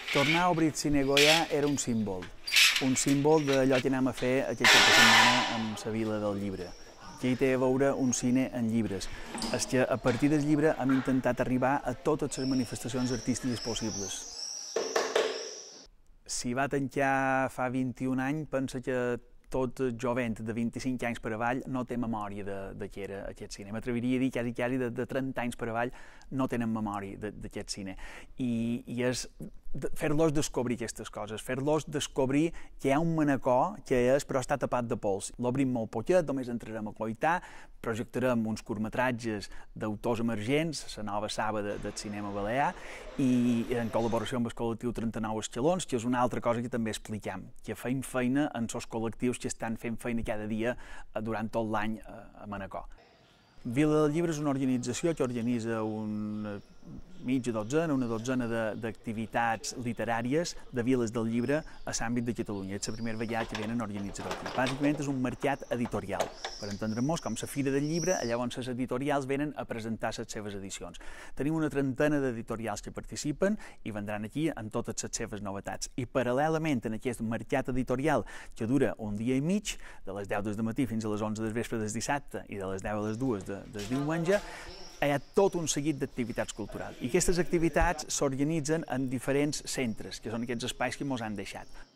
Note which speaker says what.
Speaker 1: Tornar a obrir Cine Goya era un símbol d'allò que anem a fer aquest cap de setmana amb la Vila del Llibre. Que hi té a veure un cine en llibres. És que a partir del llibre hem intentat arribar a totes les manifestacions artístiques possibles. Si va tancar fa 21 anys, pensa que tot jovent de 25 anys per avall no té memòria de què era aquest cine. M'atreviria a dir quasi de 30 anys per avall no tenen memòria d'aquest cine. I és fer-los descobrir aquestes coses, fer-los descobrir que hi ha un manacó que és però està tapat de pols. L'obrim molt poquet, només entrarem a cloitar, projectarem uns curtmetratges d'autors emergents, la nova saba del cinema balear, i en col·laboració amb el col·lectiu 39 Escalons, que és una altra cosa que també expliquem, que fem feina en els col·lectius que estan fent feina cada dia durant tot l'any a Manacor. Vila del Llibre és una organització que organitza una dotzena d'activitats literàries de viles del llibre a l'àmbit de Catalunya. És la primera vegada que venen a organitzar-ho aquí. Bàsicament és un mercat editorial. Per entendre'ns, com la Fira del Llibre, allà on les editorials venen a presentar les seves edicions. Tenim una trentena d'editorials que participen i vendran aquí amb totes les seves novetats. I paral·lelament en aquest mercat editorial que dura un dia i mig, de les 10 del matí fins a les 11 del vespre del dissabte i de les 10 a les 2 del diumenge, hi ha tot un seguit d'activitats culturals. I aquestes activitats s'organitzen en diferents centres, que són aquests espais que ens han deixat.